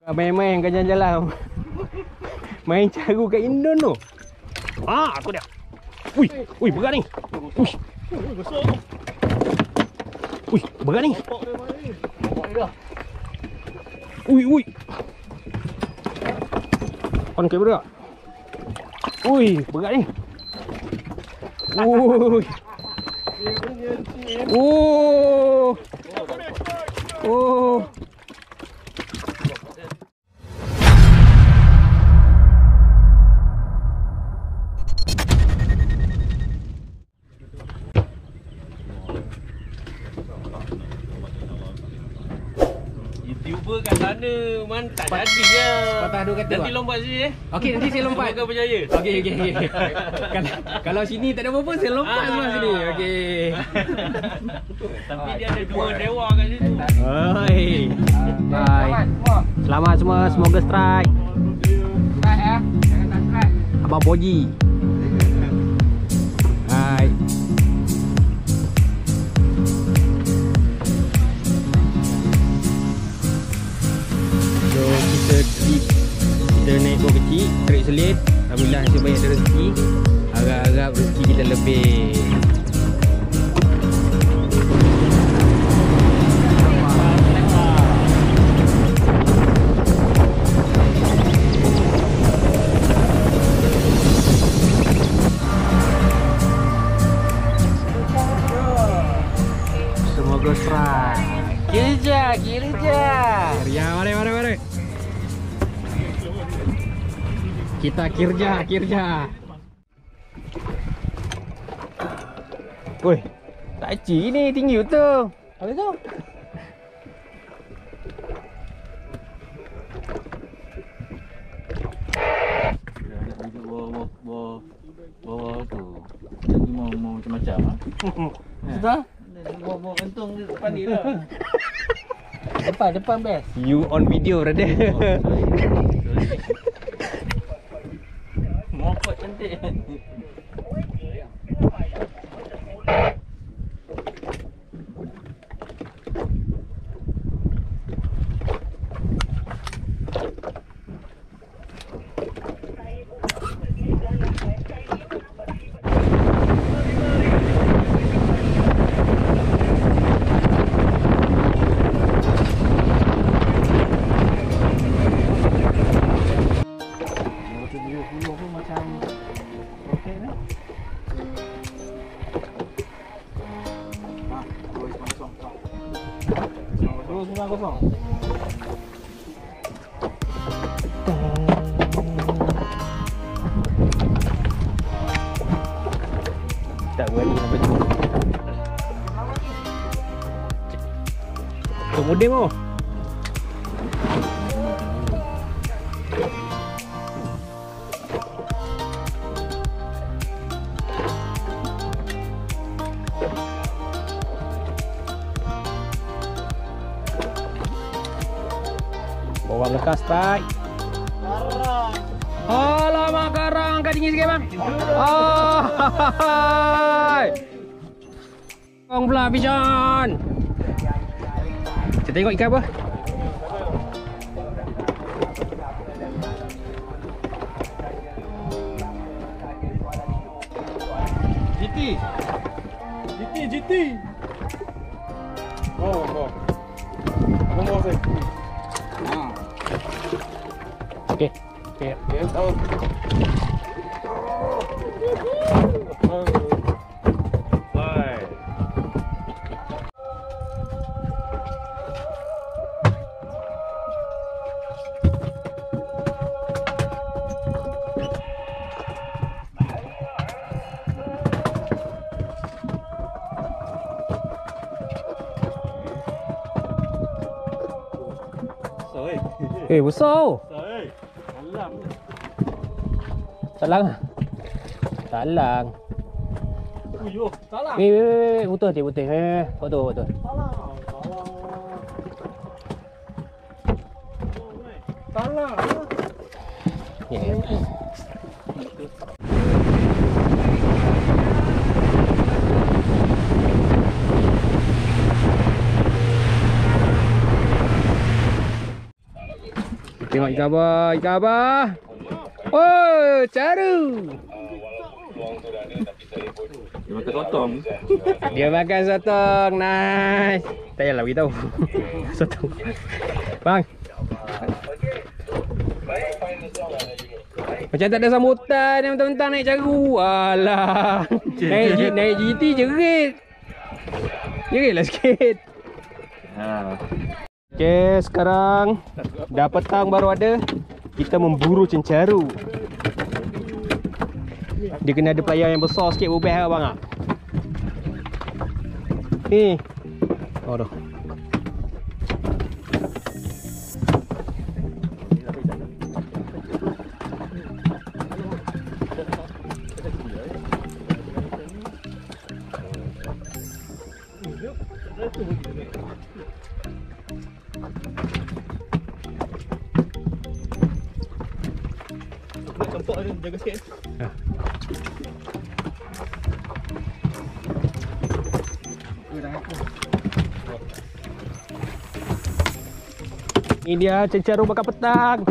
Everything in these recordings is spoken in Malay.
Main-main kan jalan-jalan. Main caru kat Indon tu. Ah, tu dia. Ui, ui berat ni. Ui. Ui, berat ni. Ui, ui. On kamera. Ui, berat ni. Ui. Oh. Oh. YouTuber kat sana man tak jadi lah. Patah dua kata. Nanti lompat sini Okey, nanti saya lompat. Semoga berjaya. Okey. Kalau sini tak ada apa-apa, saya lompat semua sini. Okey. Tapi dia ada dua dewa kat situ. Oi. Bye. Selamat semua, semoga strike. Strike ya. Jangan tak strike. Abang Boji. Hai. So kita naik buah kecil, tarik selit. Alhamdulillah nasib baik ada rezeki. Harap-harap rezeki kita lebih. Semoga strike. Kira je. Ya, mari. Kita kirja. Woi, tak ci ni tinggi betul. Apa tu? Bawa tu. Jadi mau macam-macam ah. Sudah? Bawa kantong depan ni lah. Depan best. You on video brother. Mopot cantik. Tak berani sampai tu. Tok modem tu. Bawa lekas strike. Alamak, karang angkat tinggi sikit bang. Kong pula Bijan. Kita tengok ikan apa? GT. Oh. Nombor saya. Okey. Tahu. Bye. Besar. Alam. Salang. Salang. Uyuh, salah. Weh, putih. Betul. Salah. Ya. Tengok ikan abah. Oh, caru. Dia makan sotong. Dia makan sotong. Nice. Tak payahlah beritahu. Sotong. Bang. Macam tak ada sambutan yang mentang-mentang naik caru. Alah. Naik GT jerit. Jeritlah sikit. Okay, sekarang dah petang baru ada. Kita memburu cencaru. Dia kena ada player yang besar sikit bubeh lah bang. Ni. Oh dah. Nampak ada jaga sikit. Ini dia cencaru bakar petang.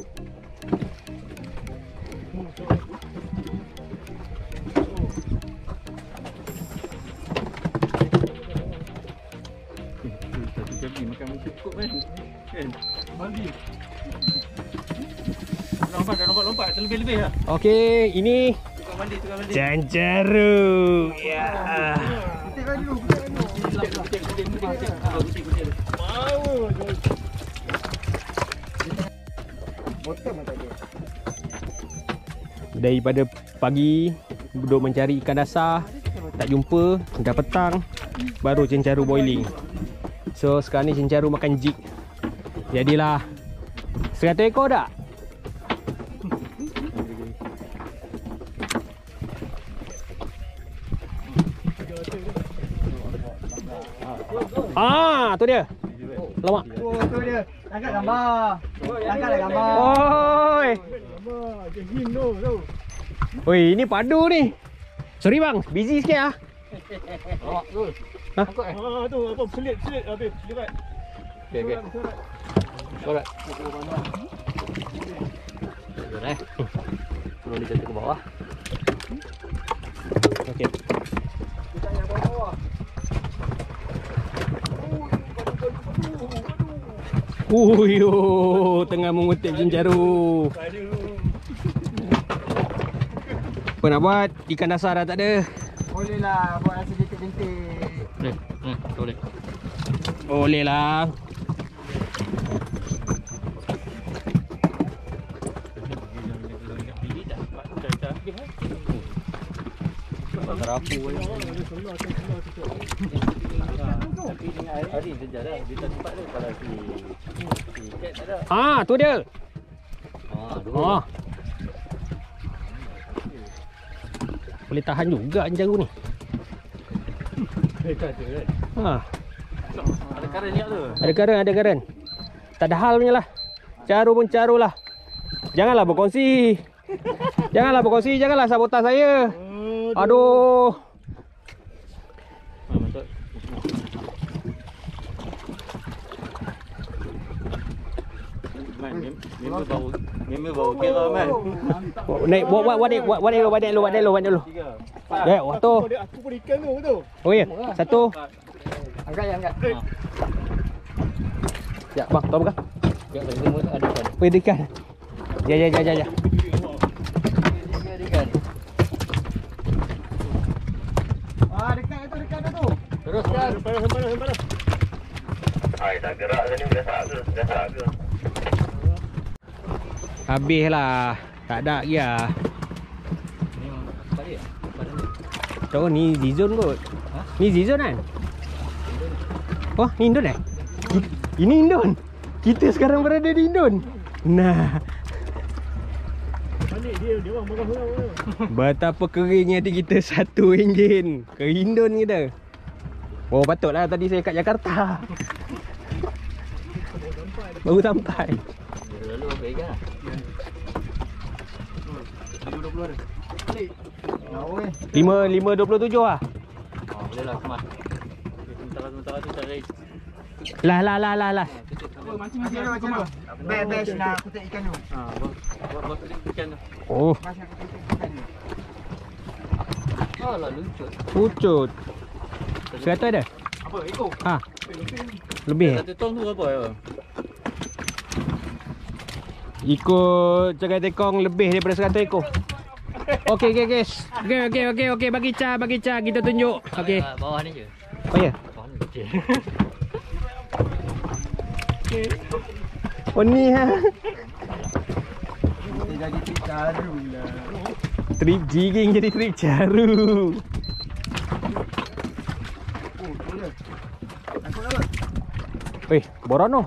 Jadi makan cukup kan. Kan. Balik. Lompat terlebih-lebih lah. Okey, ini Tukar balik. cencaru. Ya. Daripada pagi duduk mencari ikan dasar, tak jumpa, dah petang, baru cencaru boiling. So sekarang ni cencaru makan jig. Jadilah 100 ekor tak? Ah, tu dia. Lama. Oh, tu dia. Angkat gambar. Angkatlah gambar. Oi. Gambar. Jahim tu. Oi, ini padu ni. Sorry bang, busy sikit ah. Tu. Ha? Angkat tu apa selit habis. Selit. Okey. Alright. Turun dia jatuh ke bawah. Okey. Kita yang bawah. Tengah mengutip cencaru. Apa nak buat? Ikan dasar dah tak ada. Boleh lah buat rasa jentik-jentik. Boleh. Boleh lah. Terapu hari dia dah dia tak sempat dia kalau si cat tak ada. Ah, tu dia. Dua. Ah. Boleh tahan juga cencaru ni. Dekat je kan. Ha, Ada karen lihat tu. ada karen. Tak ada hal punya lah. Caru pun caru lah. Janganlah berkongsi. Janganlah sabotase saya. Aduh. Masuk. Member baru kira man. Naik buat dulu. Ya, waktu. Aku pun ikan tu betul. Oh ya, satu. Angkat. Ya, bang, tolong buka. Ya, semua ada kan. Wei ikan. Ya. Ada kan. Dekat tu. Teruskan. Sampai. Ai dah gerak tadi dah tak ke. Habis lah. Tak ada lagi lah. Tahu ni Z-Zone kot. Ni Z-Zone kan? Oh, ni Indon eh? Ini Indon. Kita sekarang berada di Indon. Nah, Balik dia orang marah. betapa keringnya hati kita satu enjin ke Indon kita. Oh, patutlah tadi saya kat Jakarta. Baru sampai. Lalu apa ikan? 20 ada. Balik. Jauh 5.27 lah. Boleh lah kemas. Sementara tu cari. Lah. Tutup Macam mana? Best nak kutik ikan tu. Buat ikan tu. Oh, Mas nak kutik ikan tu. Alah lucut. pucut. 100 ada? Apa ekor? Ha. Lebih. Satu tong tu apa ya? Ikut cagai tekong lebih daripada 100 ekor. Okey guys. Okey bagi Cha kita tunjuk. Okey. Bawah ni je. Oh ya. Bawah ni kecil. Oh ni ha. Kita jadi trip caru lah. Trip jigging jadi trip caru. Oh, boleh. Aku apa? Weh, Borono.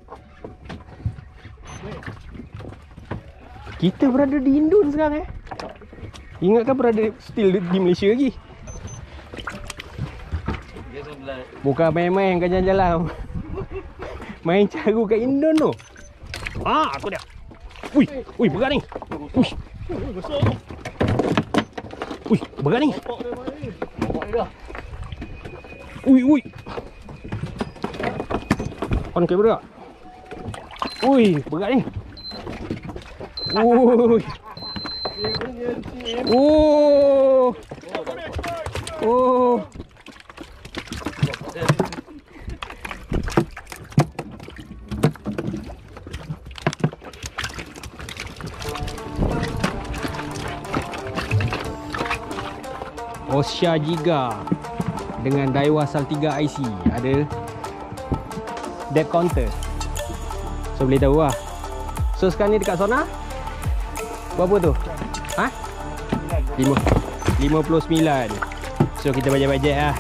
Kita berada di Indon sekarang Ingatkan berada still di Malaysia lagi. Dia sebelah. Bukan main-main kan jalan-jalan. Main caru kat Indon tu. Ah, tu dia. Ui, berat ni. Ui, berat ni. Ui. On kamera. Ui, berat ni. Ui. Oh. Osha Giga dengan Daiwa Sal 3 IC ada depth counter. So boleh tahu lah. So sekarang ni dekat Sona berapa tu? Ha? 59. So kita bajet-bajet lah.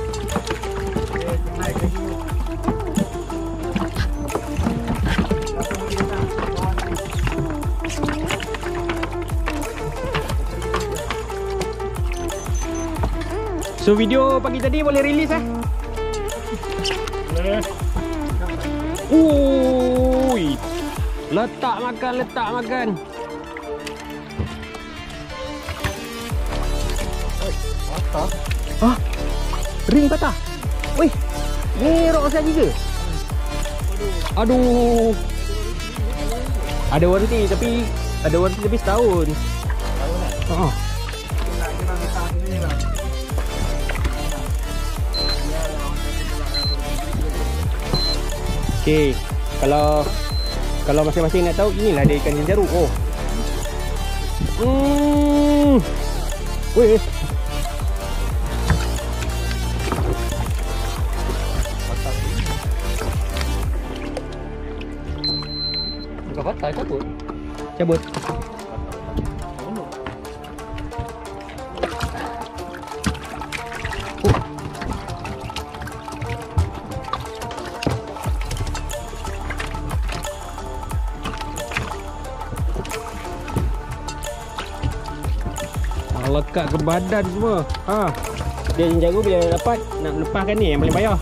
So video pagi tadi boleh release Boleh. Ui. Letak makan. Patah. Hah? Ring patah. Wih. Ni rock saya juga. Aduh. Ada warranty tapi setahun. Ha. Okey, kalau masing-masing nak tahu, inilah dia ikan cenjaru. Oh. Weh. Bukan patah cabut. Cabut. Lekat ke badan semua. Ha. Dia cenjaru bila dapat nak lepaskan ni yang paling payah.